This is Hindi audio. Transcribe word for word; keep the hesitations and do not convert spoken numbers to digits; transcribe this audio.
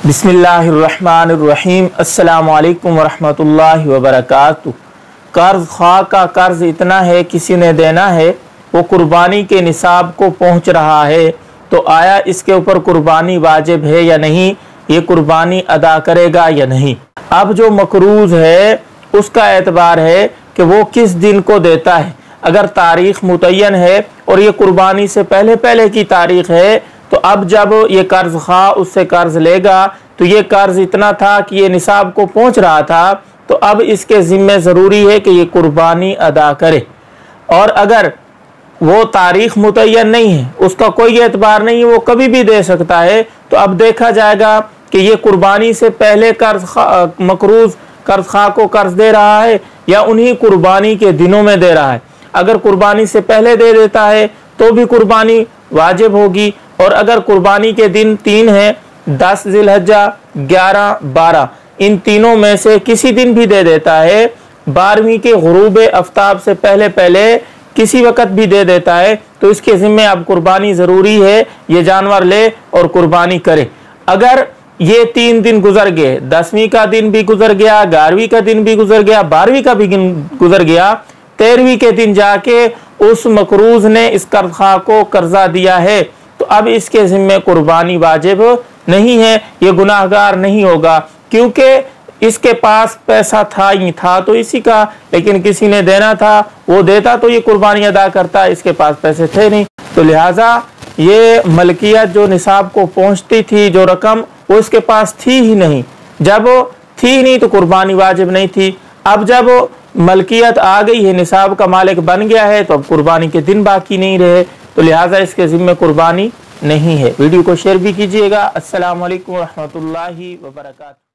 बिस्मिल्लाहिर्रहमानिर्रहीम। अस्सलाम-ओ-अलैकुम वरहमतुल्लाहि वबरकातुहू। कर्ज ख्वाह का कर्ज इतना है, किसी ने देना है, वो कुर्बानी के निसाब को पहुंच रहा है, तो आया इसके ऊपर कुर्बानी वाजिब है या नहीं, ये कुर्बानी अदा करेगा या नहीं। अब जो मकरूज है उसका एतबार है कि वो किस दिन को देता है। अगर तारीख मुतय्यन है और ये कुर्बानी से पहले पहले की तारीख है, तो अब जब ये कर्ज ख्वाह उससे कर्ज लेगा तो ये कर्ज इतना था कि ये निसाब को पहुंच रहा था, तो अब इसके ज़िम्मे ज़रूरी है कि ये कुर्बानी अदा करे। और अगर वो तारीख मुतय्यन नहीं है, उसका कोई एतबार नहीं है, वो कभी भी दे सकता है, तो अब देखा जाएगा कि ये कुर्बानी से पहले कर्ज मकरूज कर्ज ख्वाह को कर्ज दे रहा है या उन्हीं कुर्बानी के दिनों में दे रहा है। अगर कुर्बानी से पहले दे देता है तो भी कुर्बानी वाजिब होगी, और अगर कुर्बानी के दिन तीन हैं, दस जिलहज्जा, ग्यारह, बारह, इन तीनों में से किसी दिन भी दे देता है, बारहवीं के गुरूब आफ्ताब से पहले पहले किसी वक़्त भी दे देता है, तो इसके ज़िम्मे अब कुर्बानी ज़रूरी है, ये जानवर ले और कुर्बानी करे। अगर ये तीन दिन गुजर गए, दसवीं का दिन भी गुजर गया, ग्यारहवीं का दिन भी गुजर गया, बारहवीं का भी गुजर गया, तेरहवीं के दिन जाके उस मकरूज ने इस कर्ज ख्वाह को कर्जा दिया है, तो अब इसके ज़िम्मे कुर्बानी वाजिब नहीं है, ये गुनाहगार नहीं होगा, क्योंकि इसके पास पैसा था ही था तो इसी का, लेकिन किसी ने देना था, वो देता तो ये कुर्बानी अदा करता, इसके पास पैसे थे नहीं, तो लिहाजा ये मलकियत जो निसाब को पहुंचती थी, जो रकम, वो इसके पास थी ही नहीं। जब थी नहीं तो कुर्बानी वाजिब नहीं थी। अब जब मलकियत आ गई है, निसाब का मालिक बन गया है, तो अब कुर्बानी के दिन बाकी नहीं रहे, तो लिहाजा इसके ज़िम्मे कुर्बानी नहीं है। वीडियो को शेयर भी कीजिएगा। अस्सलाम वालेकुम रहमतुल्लाहि व बरकातहू।